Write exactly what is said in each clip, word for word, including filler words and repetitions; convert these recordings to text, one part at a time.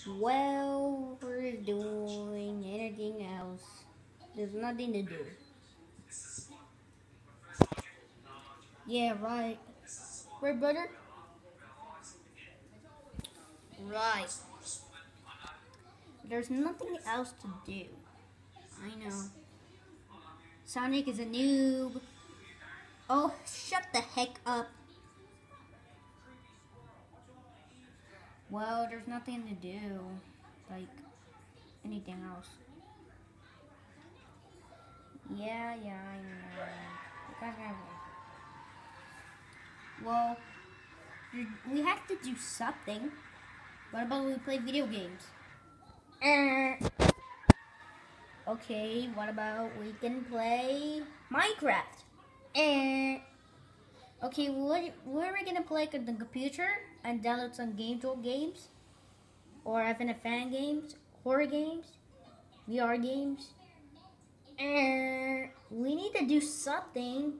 Well, we're doing anything else. There's nothing to do. Yeah, right. Right, brother? Right. There's nothing else to do. I know. Sonic is a noob. Oh, shut the heck up. Well, there's nothing to do. Like, anything else. Yeah, yeah, I know. You guys have. Well, we have to do something. What about we play video games? Uh, okay, what about we can play Minecraft? Uh, okay, what, what are we gonna play on the computer and download some games or games? Or F N F fan games? Horror games? V R games? Uh, we need to do something.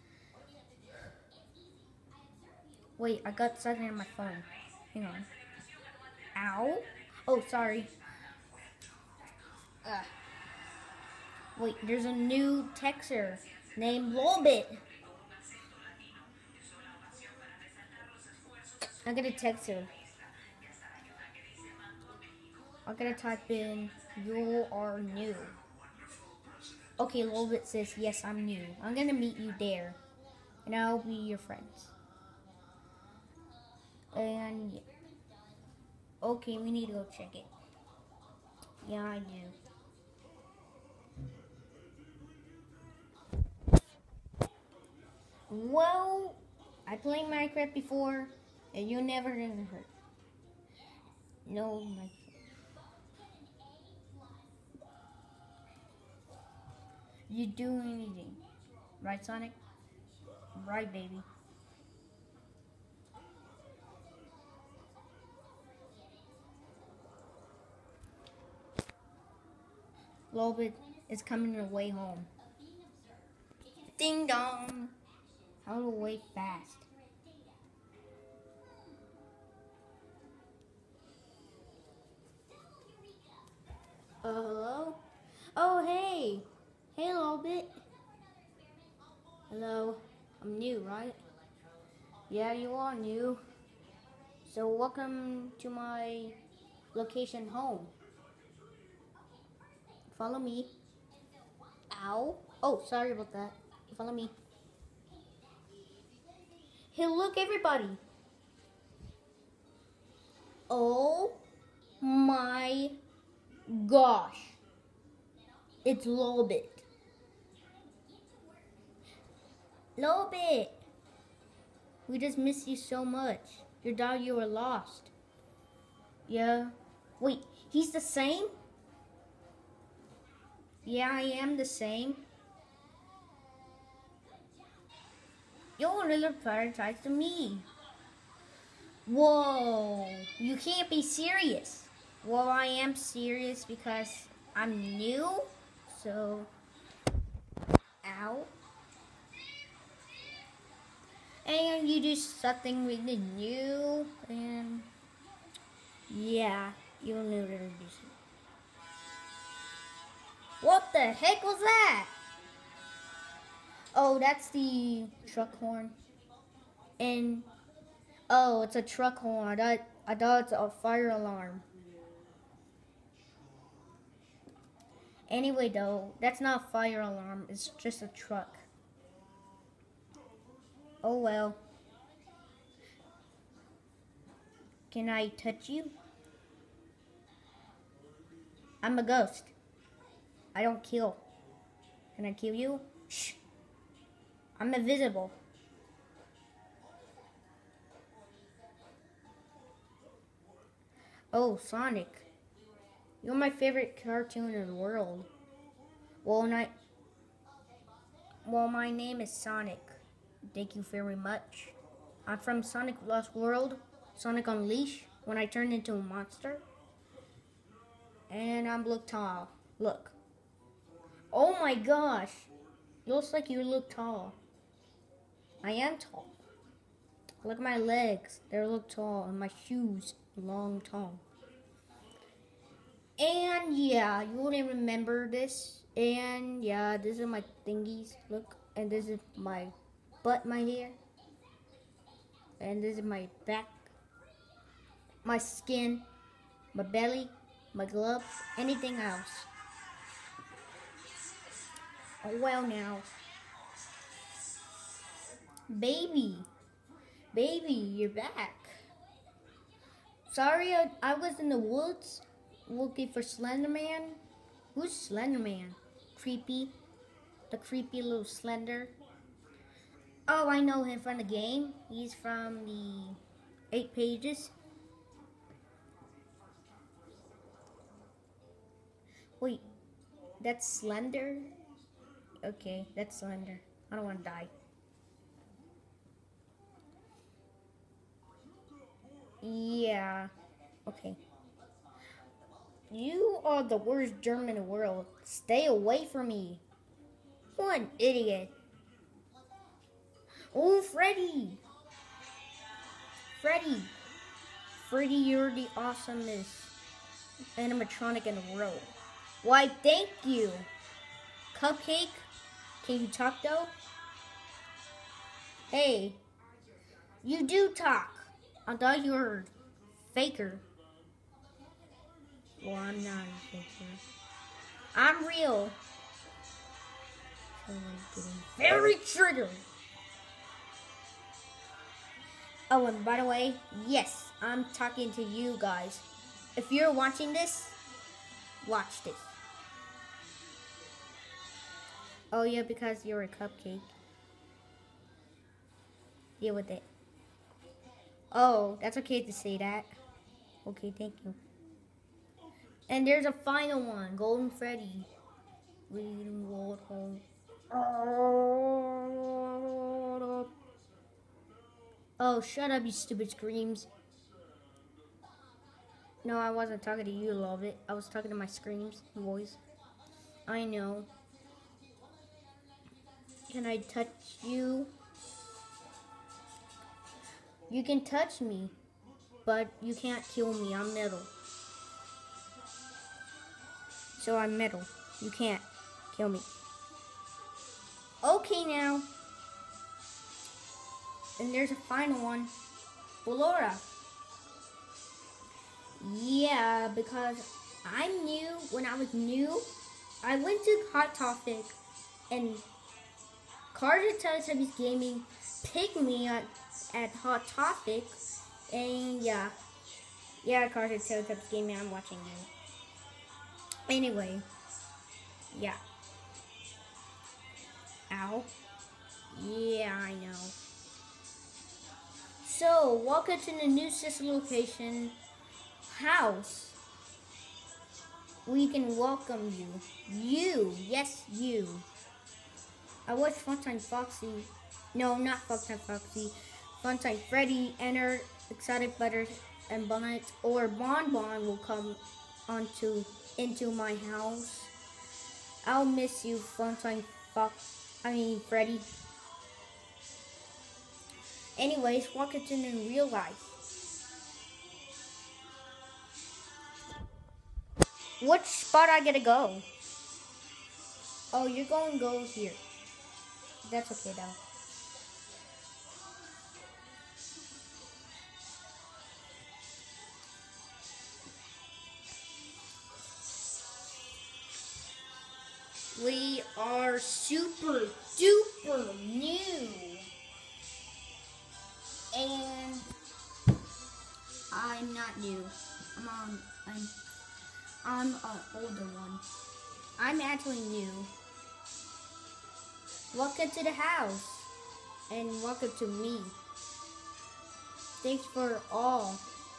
Wait, I got something on my phone. Hang on. Ow. Oh, sorry. Uh, wait, there's a new texter named Lolbit. I'm gonna text her. I'm gonna type in, you are new. Okay, Lolbit says, yes, I'm new. I'm gonna meet you there. And I'll be your friends. And, okay, we need to go check it. Yeah, I do. Well, I played Minecraft before, and you never even heard. No, like, you do anything, right, Sonic? Right, baby. Lolbit is coming your way home. Ding dong. How to wait fast. Uh, hello? Oh, hey. Hey, Lolbit. Hello. I'm new, right? Yeah, you are new. So welcome to my location home. Follow me. Ow. Oh, sorry about that. Follow me. Hey, look, everybody. Oh my gosh. It's Lolbit. Lolbit. We just missed you so much. You thought you were lost. Yeah. Wait, he's the same? Yeah, I am the same. You're a little prototype to me. Whoa, you can't be serious. Well, I am serious because I'm new, so, ow. And you do something really new, and yeah, you'll never do it. What the heck was that? Oh, that's the truck horn. And, oh, it's a truck horn. I thought, I thought it's a fire alarm. Anyway, though, that's not a fire alarm. It's just a truck. Oh, well. Can I touch you? I'm a ghost. I don't kill. Can I kill you? Shh. I'm invisible. Oh, Sonic. You're my favorite cartoon in the world. Well, I, well, my name is Sonic. Thank you very much. I'm from Sonic Lost World, Sonic Unleashed, when I turned into a monster. And I'm look tall. Look. Oh my gosh. It looks like you look tall. I am tall. Look at my legs. They look tall. And my shoes, long, tall. And yeah, you wouldn't remember this. And yeah, this is my thingies. Look, and this is my butt, my hair. And this is my back, my skin, my belly, my gloves, anything else. Oh, well now. Baby, baby, you're back. Sorry, I, I was in the woods looking for Slenderman. Who's Slenderman? Creepy. The creepy little Slender. Oh, I know him from the game. He's from the eight pages. Wait, that's Slender? Okay, that's Slender. I don't want to die. Yeah, okay. You are the worst germ in the world. Stay away from me. What an idiot. Oh, Freddy. Freddy. Freddy, you're the awesomest animatronic in the world. Why, thank you. Cupcake, can you talk though? Hey, you do talk. I thought you were a faker. Well, I'm not a faker. I'm real. So I'm getting very triggered. Oh, and by the way, yes, I'm talking to you guys. If you're watching this, watch this. Oh yeah, because you're a cupcake. Deal with it. Oh, that's okay to say that. Okay, thank you. And there's a final one, Golden Freddy. Leading world home. Oh, shut up, you stupid screams. No, I wasn't talking to you, love it. I was talking to my screams voice. I know. Can I touch you? You can touch me, but you can't kill me. I'm metal. So I'm metal. You can't kill me. Okay now. And there's a final one. Ballora. Yeah, because I'm new. When I was new, I went to Hot Topic and Carter Teletubbies Gaming picked me at, at Hot Topic. And yeah. Yeah, Carter Teletubbies Gaming, I'm watching you. Anyway. Yeah. Ow. Yeah, I know. So, welcome to the new sister location house. We can welcome you. You. Yes, you. I watched Funtime Foxy. No, not Funtime Foxy. Funtime Freddy, Enter, Exotic Butters, and Bonnet or Bon Bon will come onto into my house. I'll miss you, Funtime Fox. I mean, Freddy. Anyways, welcome to in real life. Which spot I gotta go? Oh, you're going to go here. That's okay though. We are super duper new. And I'm not new. I'm on I'm I'm an older one. I'm actually new. Welcome to the house. And welcome to me. Thanks for all.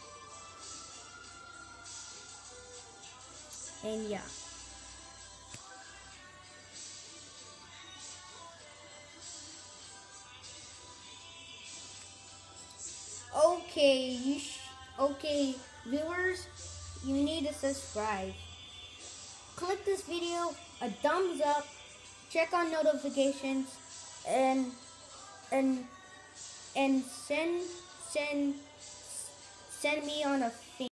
And yeah. Okay, you sh okay, viewers, you need to subscribe. Click this video a thumbs up, check on notifications, and and and send send send me on a